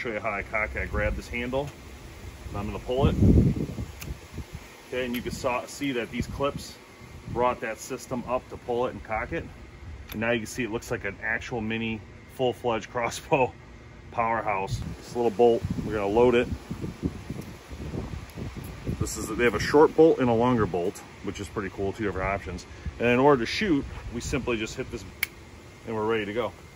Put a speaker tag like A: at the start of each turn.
A: show you how I cock it. I grab this handle and I'm going to pull it. Okay, and you can see that these clips brought that system up to pull it and cock it. And now you can see it looks like an actual mini full-fledged crossbow powerhouse. This little bolt, we're going to load it. They have a short bolt and a longer bolt, which is pretty cool, 2 different options. And in order to shoot, we simply just hit this and we're ready to go.